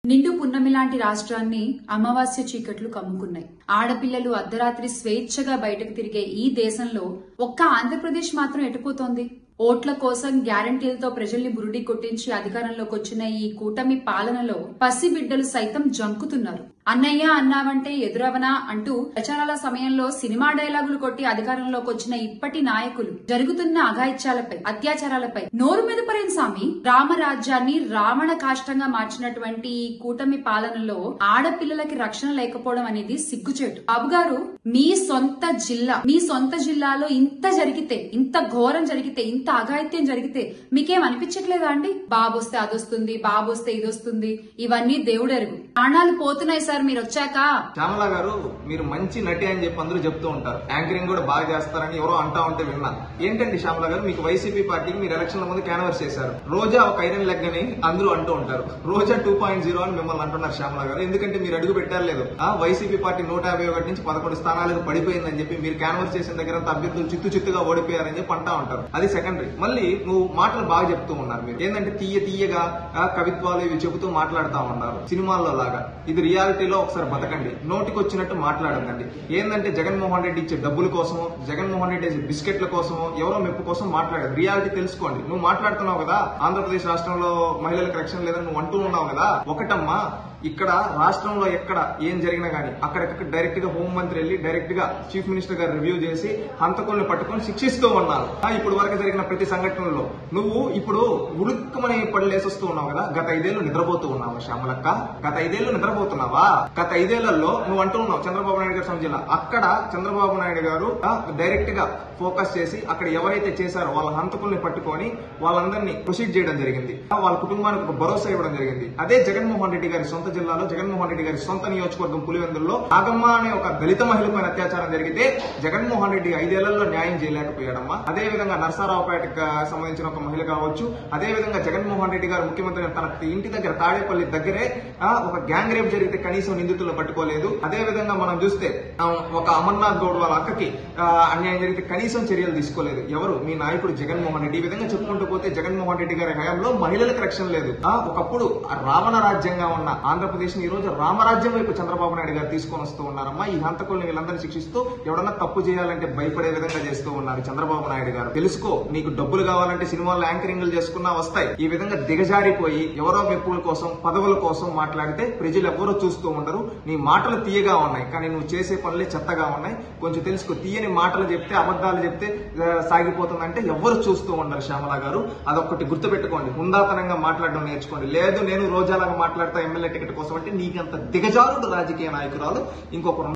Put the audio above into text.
నిండు పున్నమి లాంటి రాష్ట్రాన్ని అమావాస్య చీకట్లు కమ్ముకున్నాయి. ఆడపిల్లలు అర్ధరాత్రి స్వేచ్ఛగా బయటకు తిరిగే ఈ దేశంలో ఒక్క ఆంధ్రప్రదేశ్ మాత్రం ఎటుపోతోంది? ఓట్ల కోసం గ్యారంటీలతో ప్రజల్ని బురుడి కొట్టించి అధికారంలోకి వచ్చిన ఈ కూటమి పాలనలో పసిబిడ్డలు సైతం జంకుతున్నారు. అన్నయ్య అన్నావంటే ఎదురవనా అంటూ ప్రచారాల సమయంలో సినిమా డైలాగులు కొట్టి అధికారంలోకి వచ్చిన ఇప్పటి నాయకులు జరుగుతున్న అఘాయిత్యాలపై, అత్యాచారాలపై నోరు మెదపరేం సామి. రామరాజ్యాన్ని రావణ కాష్టంగా మార్చినటువంటి ఈ కూటమి పాలనలో ఆడపిల్లలకి రక్షణ లేకపోవడం అనేది సిగ్గుచేటు. బాబు గారు, మీ సొంత జిల్లాలో ఇంత జరిగితే, ఇంత ఘోరం జరిగితే, ఇంత అఘాయిత్యం జరిగితే మీకేం అనిపించట్లేదా అండి? బాబొస్తే అదొస్తుంది, బాబొస్తే ఇదొస్తుంది, ఇవన్నీ దేవుడెరుగు. ప్రాణాలు పోతున్నాయి సార్ మీరు వచ్చాక. శ్యామల గారు, మీరు మంచి నటి అని చెప్పి అందరూ చెప్తూ ఉంటారు. యాంకరింగ్ కూడా బాగా చేస్తారని ఎవరో అంటా ఉంటే విన్నా. ఏంటండి శ్యామల గారు, మీకు వైసీపీ పార్టీకి మీరు ఎలక్షన్ల ముందు క్యాన్వర్స్ చేశారు. రోజా ఒక ఐరన్ లెగ్ అని అందరూ అంటూ ఉంటారు. రోజా 2.0 అని మిమ్మల్ని అంటున్నారు శ్యామల గారు. ఎందుకంటే మీరు అడుగు పెట్టారు లేదు, వైసీపీ పార్టీ 151 నుంచి 11 స్థానాలకు పడిపోయిందని చెప్పి మీరు క్యాన్వర్స్ చేసిన దగ్గర అభ్యర్థులు చిత్తుగా ఓడిపోయారని చెప్పి అంటా ఉంటారు. అది సెకండరీ. మళ్ళీ నువ్వు మాటలు బాగా చెప్తూ ఉన్నారు. మీరు ఏంటంటే తీయగా కవిత్వాలు ఇవి చెబుతూ మాట్లాడుతూ ఉన్నారు సినిమాల్లో లాగా. ఇది రియాలిటీలో ఒకసారి బతకండి. నోటికి వచ్చినట్టు మాట్లాడదండి. ఏంటంటే జగన్మోహన్ రెడ్డి ఇచ్చే డబ్బుల కోసమో, జగన్మోహన్ రెడ్డి ఇచ్చే బిస్కెట్ల కోసమో, ఎవరో మెప్పు కోసం మాట్లాడదు. రియాలిటీ తెలుసుకోండి. నువ్వు మాట్లాడుతున్నావు కదా, ఆంధ్రప్రదేశ్ రాష్ట్రంలో మహిళలకు రక్షణ లేదని నువ్వు అంటూ ఉన్నావు కదా. ఒకటమ్మా, ఇక్కడ రాష్ట్రంలో ఎక్కడ ఏం జరిగినా గానీ అక్కడికక్కడ డైరెక్ట్ గా హోంమంత్రి వెళ్లి డైరెక్ట్ గా చీఫ్ మినిస్టర్ గారు రివ్యూ చేసి హంతకుల్ని పట్టుకొని శిక్షిస్తూ ఉన్నారు. ఇప్పుడు వరకు జరిగిన ప్రతి సంఘటనలో నువ్వు ఇప్పుడు ఉడుక్కుమని పడలేసొస్తూ ఉన్నావు కదా. గత 5 ఏళ్లు నిద్రపోతూ ఉన్నావా శ్యామలక్క? గత 5 ఏళ్లు నిద్రపోతున్నావా? గత 5 ఏళ్లలో నువ్వు అంటూ ఉన్నావు చంద్రబాబు నాయుడు గారు జిల్లా. అక్కడ చంద్రబాబు నాయుడు గారు డైరెక్ట్ గా ఫోకస్ చేసి అక్కడ ఎవరైతే చేశారో వాళ్ళ హంతకుల్ని పట్టుకొని వాళ్ళందరినీ ప్రొసీడ్ చేయడం జరిగింది. వాళ్ళ కుటుంబానికి ఒక భరోసా ఇవ్వడం జరిగింది. అదే జగన్మోహన్ రెడ్డి గారి సొంత జిల్లాలో, జగన్మోహన్ రెడ్డి గారి సొంత నియోజకవర్గం పులివెందుల్లో నాగమ్మ అనే ఒక దళిత మహిళపైన అత్యాచారం జరిగితే జగన్మోహన్ రెడ్డి 5 ఏళ్లలో న్యాయం చేయలేకపోయాడమ్మా. అదే విధంగా నర్సారావుపేటకు సంబంధించిన ఒక మహిళ కావచ్చు. అదే విధంగా జగన్మోహన్ రెడ్డి గారు ముఖ్యమంత్రి తన ఇంటి దగ్గర తాడేపల్లి దగ్గరే ఒక గ్యాంగ్ రేప్ జరిగితే కనీసం నిందితులను పట్టుకోలేదు. అదే విధంగా మనం చూస్తే ఒక అమర్నాథ్ గౌడ్ వాళ్ళ అక్కకి అన్యాయం జరిగితే కనీసం చర్యలు తీసుకోలేదు. ఎవరు? మీ నాయకుడు జగన్మోహన్ రెడ్డి. ఈ విధంగా చెప్పుకుంటూ పోతే జగన్మోహన్ రెడ్డి గారి హయాంలో మహిళలకు రక్షణ లేదు. ఒకప్పుడు రావణ రాజ్యంగా ఉన్న ఆంధ్రప్రదేశ్ ని ఈ రోజు రామరాజ్యం వైపు చంద్రబాబు నాయుడు గారు తీసుకొని వస్తూ ఉన్నారమ్మా. ఈ హంతకుల్ని వీళ్ళందరినీ శిక్షిస్తూ ఎవడన్నా తప్పు చేయాలంటే భయపడే విధంగా చేస్తూ ఉన్నారు చంద్రబాబు నాయుడు గారు. తెలుసుకో, నీకు డబ్బులు కావాలంటే సినిమాల్లో యాంకరింగ్లు చేసుకున్నా వస్తాయి. ఈ విధంగా దిగజారిపోయి ఎవరో మెప్పుల కోసం, పదవుల కోసం మాట్లాడితే ప్రజలు ఎవరో చూస్తూ ఉండరు. నీ మాటలు తీయగా ఉన్నాయి, కానీ నువ్వు చేసే పనులే చెత్తగా ఉన్నాయి. కొంచెం తెలుసుకో. తీయని మాటలు చెప్తే, అబద్ధాలు చెప్తే సాగిపోతుందంటే ఎవరు చూస్తూ ఉండరు శ్యామల గారు. అదొక్కటి గుర్తుపెట్టుకోండి. హుందాతనంగా మాట్లాడడం నేర్చుకోండి. లేదు నేను రోజాలాగా మాట్లాడతా ఎమ్మెల్యే టికెట్ కోసం అంటే నీకంత దిగజారుడు రాజకీయ నాయకురాలు ఇంకొకరు